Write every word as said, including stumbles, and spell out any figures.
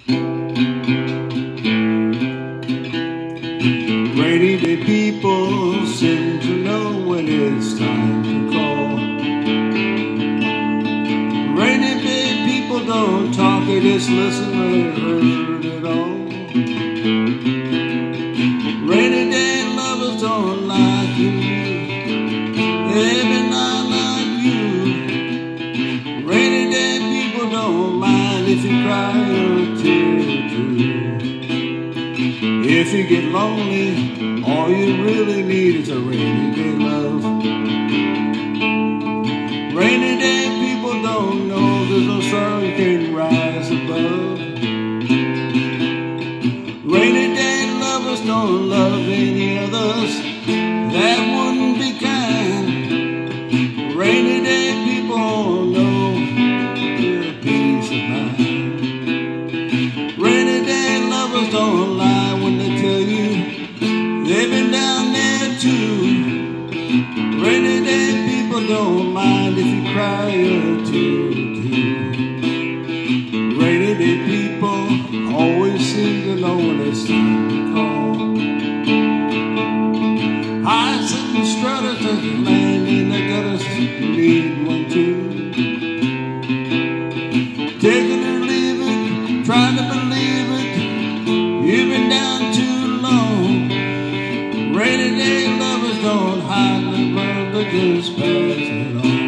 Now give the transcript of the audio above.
Rainy day people seem to know when it's time to call. Rainy day people don't talk, they just listen when they heard it all. Rainy day lovers don't like you, every night like you. Rainy day people don't mind if you cry a tear or two. If you get lonely, all you really need is a rainy day love. Rainy day people don't know there's no sun you can rise above. Rainy day lovers don't love any others, that wouldn't be kind. Rainy day people know their peace of mind. Rainy day lovers don't lie when they tell you they've been down there too. Rainy day people don't mind if you cry a tear or two. Rainy day people always seem to know when it's time to call. Heights and strutters that land in the gutters need one too. Take it or leave it, trying to believe it, you've been down too long. Rainy day lovers don't hide the love, they just pass it on.